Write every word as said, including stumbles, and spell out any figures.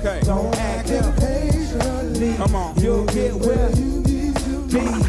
Okay. Don't act impatiently. Come on. You'll get where you need to be.